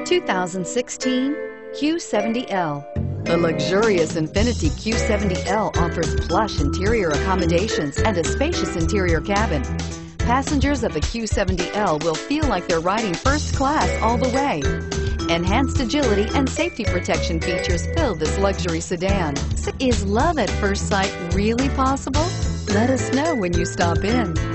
2016 Q70L. The luxurious Infiniti Q70L offers plush interior accommodations and a spacious interior cabin. Passengers of the Q70L will feel like they're riding first class all the way. Enhanced agility and safety protection features fill this luxury sedan. Is love at first sight really possible? Let us know when you stop in.